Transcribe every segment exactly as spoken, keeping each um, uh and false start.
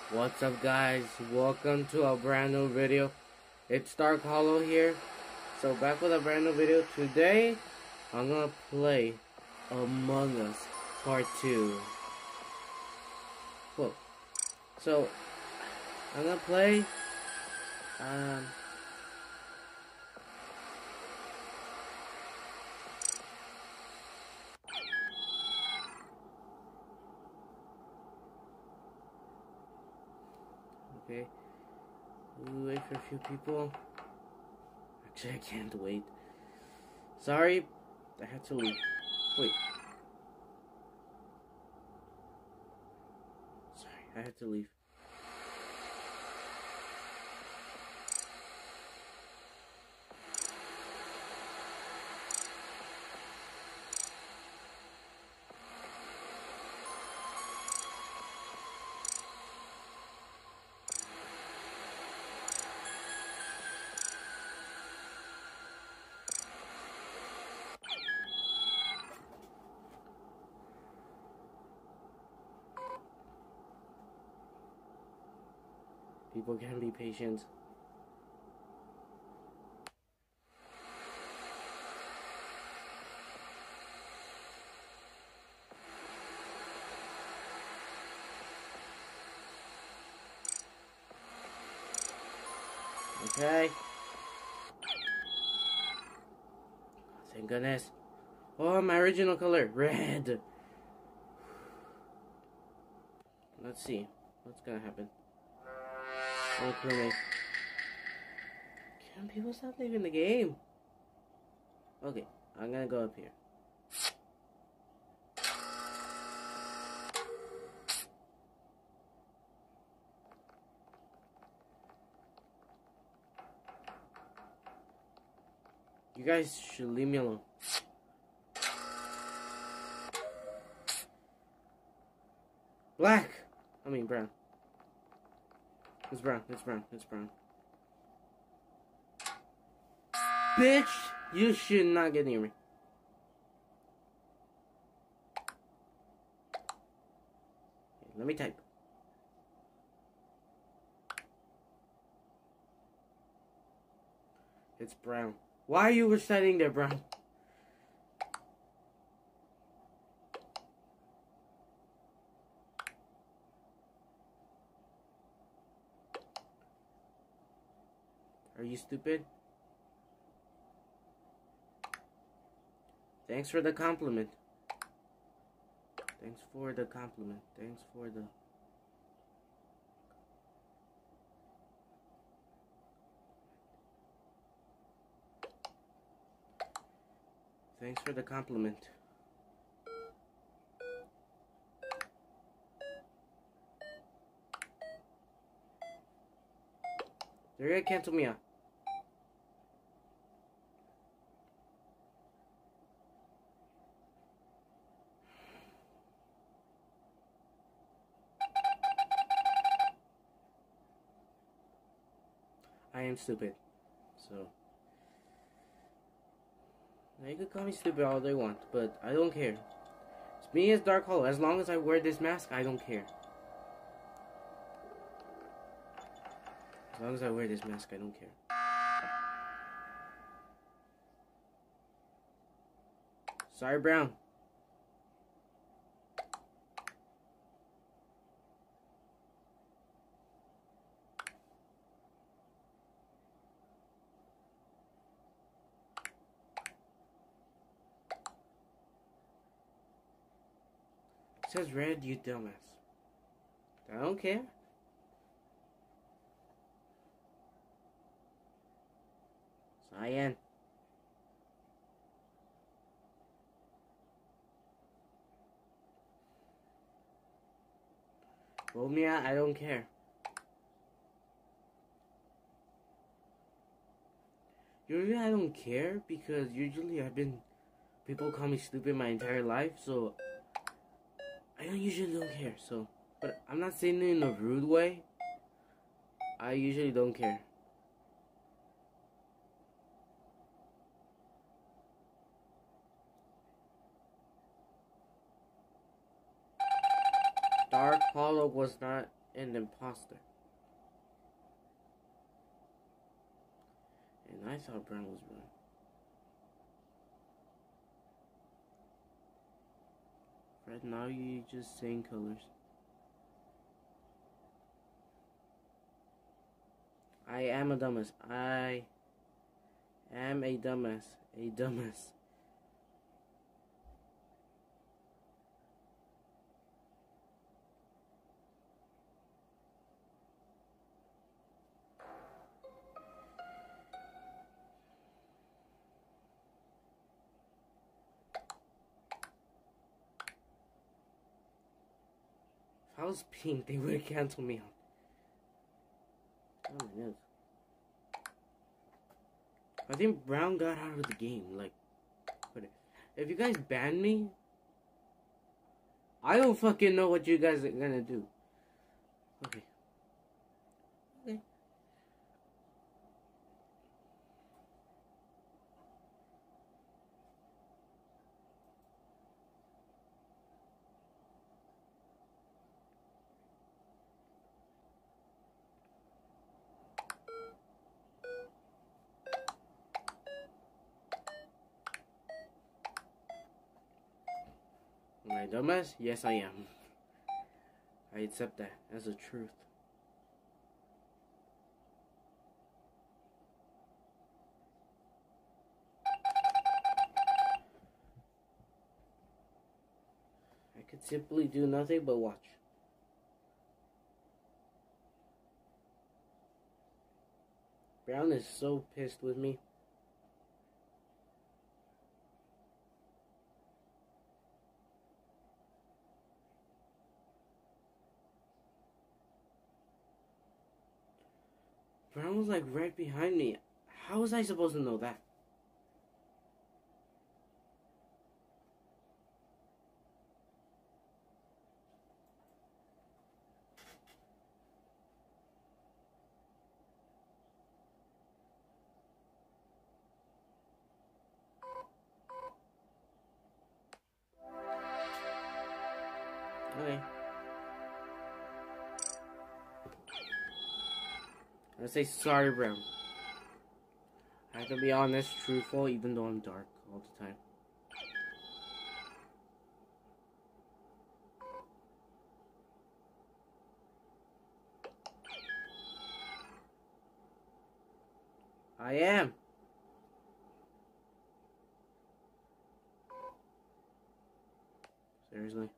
What's up, guys? Welcome to a brand new video. It's Dark Hollow here. So back with a brand new video. Today I'm gonna play Among Us Part two. Whoa. So I'm gonna play um Okay. We'll wait for a few people. Actually, I can't wait. Sorry, I had to leave. Wait. Sorry, I had to leave. People can be patient. Okay. Thank goodness. Oh, my original color, red. Let's see what's gonna happen. Oh, crewmate. Can people stop leaving the game? Okay, I'm gonna go up here. You guys should leave me alone. Black! I mean brown. It's brown, it's brown, it's brown. Bitch! You should not get near me. Okay, let me type. It's brown. Why are you reciting there, brown? Are you stupid? Thanks for the compliment. Thanks for the compliment. Thanks for the... Thanks for the compliment. They're gonna cancel me out. I am stupid, so now you can call me stupid all they want, but I don't care. It's me as Dark Hollow. As long as I wear this mask, I don't care. As long as I wear this mask, I don't care. Sorry, brown. It says red, you dumbass. I don't care. Cyan. Vote me out, I don't care. Usually I don't care because usually I've been... People call me stupid my entire life, so... I don't usually don't care, so... But I'm not saying it in a rude way. I usually don't care. Dark Hollow was not and Imposter. And I thought brown was brown. Right now you just saying colors. I am a dumbass. I am a dumbass. A dumbass. If I was pink, they would have canceled me out. Oh my goodness. I think brown got out of the game. Like, but if you guys ban me, I don't fucking know what you guys are gonna do. Okay. Okay. Am I a dumbass? Yes, I am. I accept that as a truth. I could simply do nothing but watch. Brown is so pissed with me. Brown was like right behind me. How was I supposed to know that? Okay. I say sorry, Brown. I have to be honest, truthful, even though I'm dark all the time. I am. Seriously.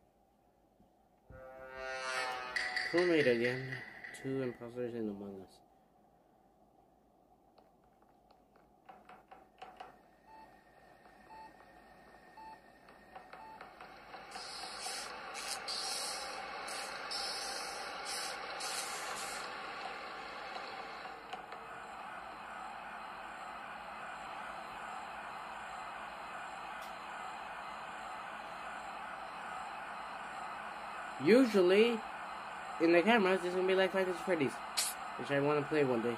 Crewmate again. Two imposters in Among Us. Usually, in the cameras, it's gonna be like Five Nights at Freddy's, which I want to play one day.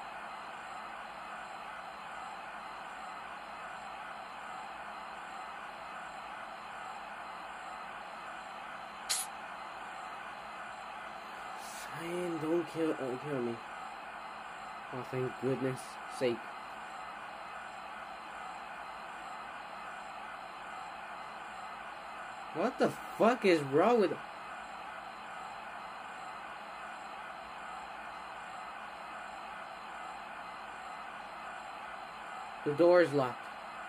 Cyan, don't kill, uh, kill me. Oh, thank goodness sake. What the fuck is wrong with... The door is locked.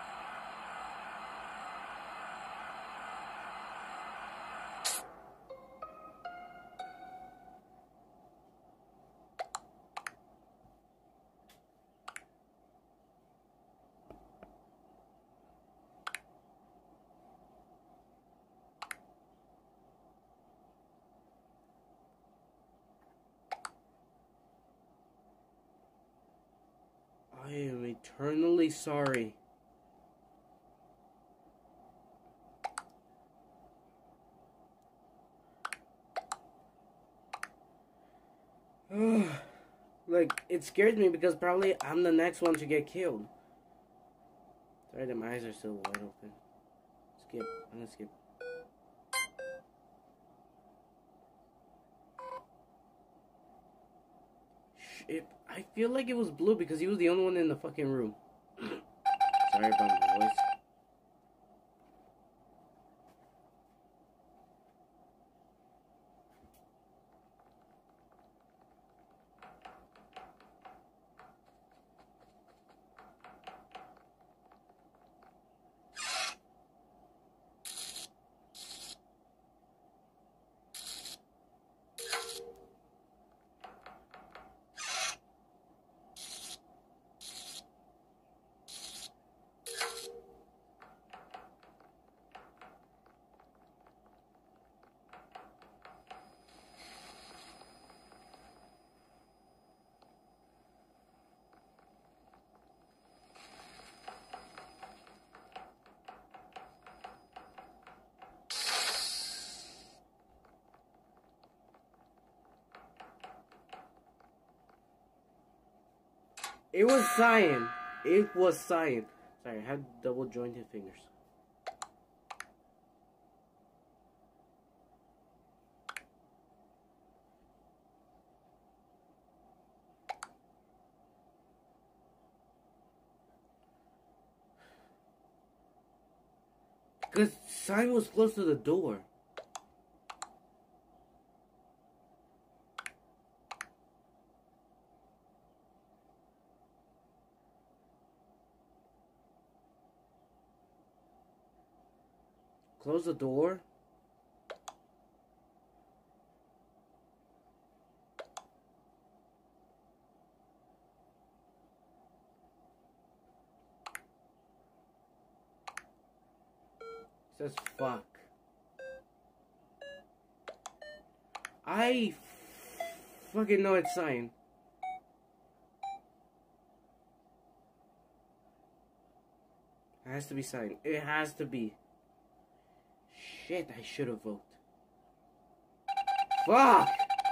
I am eternally sorry. Like, it scares me because probably I'm the next one to get killed. Sorry that my eyes are still wide open. Skip. I'm gonna skip. It, I feel like it was blue because he was the only one in the fucking room. Sorry about my voice. It was cyan. It was cyan. Sorry, I had double jointed fingers. Because cyan was close to the door. Close the door. It says fuck. I fucking know it's cyan. It has to be cyan. It has to be. Shit, I should have voted. Fuck!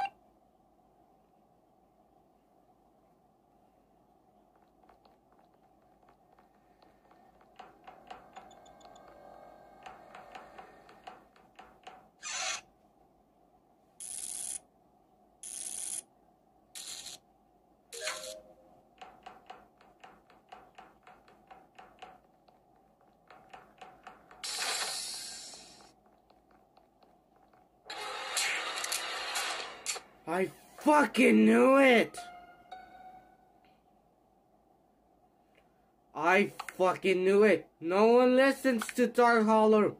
I fucking knew it! I fucking knew it! No one listens to Dark Holler!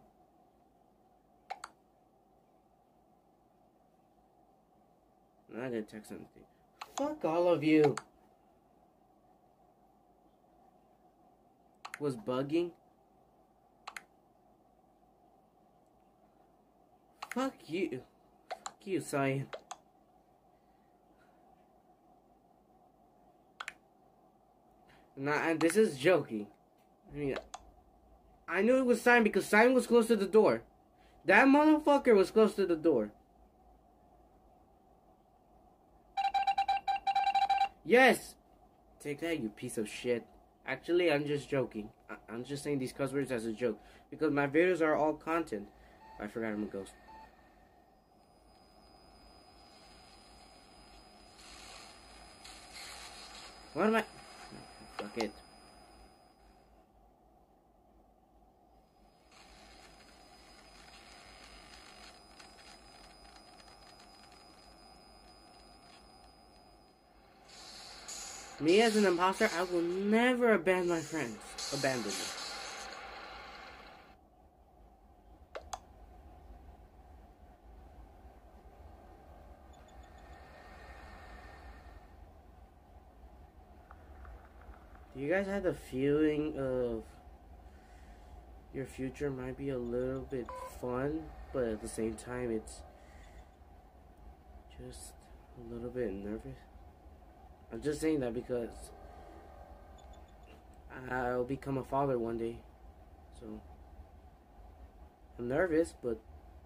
I didn't text anything. Fuck all of you! Was bugging? Fuck you. Fuck you, Cyan. Nah, and this is joking. I mean, I knew it was Cyan because Cyan was close to the door. That motherfucker was close to the door. Yes! Take that, you piece of shit. Actually, I'm just joking. I I'm just saying these cuss words as a joke. Because my videos are all content. I forgot I'm a ghost. What am I... Fuck it. Me as an imposter, I will never abandon my friends. Abandon them. Do you guys have the feeling of your future might be a little bit fun, but at the same time it's just a little bit nervous? I'm just saying that because I'll become a father one day, so I'm nervous, but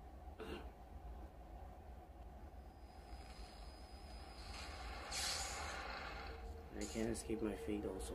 I can't escape my fate also.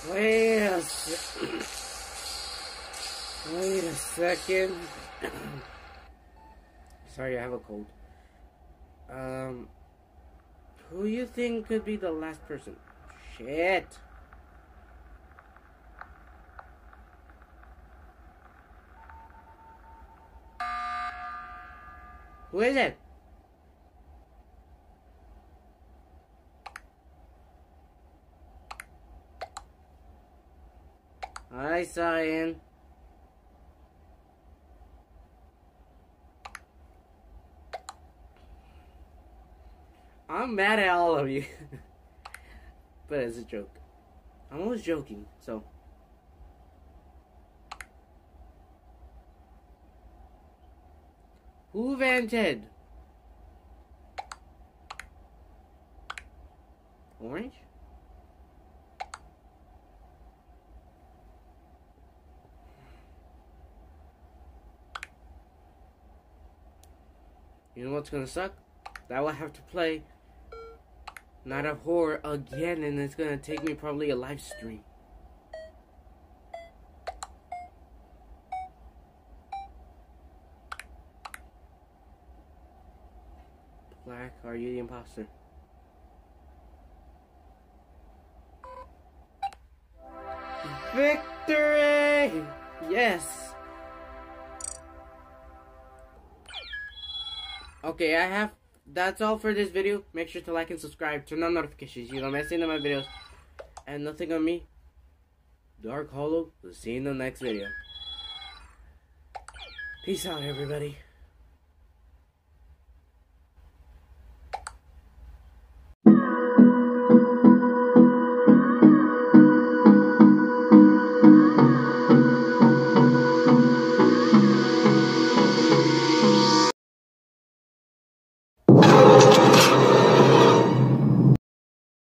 Wait a se- Wait a second. Sorry, I have a cold. Um, who you think could be the last person? Shit. Who is it? Hi, Cyan. I'm mad at all of you. But it's a joke. I'm always joking, so. Who vented? Orange? You know what's gonna suck? That will have to play Night of Horror again, and it's gonna take me probably a live stream. Black, are you the imposter? Victory! Yes! Okay, I have... That's all for this video. Make sure to like and subscribe. Turn on notifications. You don't miss any of my videos. And nothing on me. Dark Hollow. We'll see you in the next video. Peace out, everybody.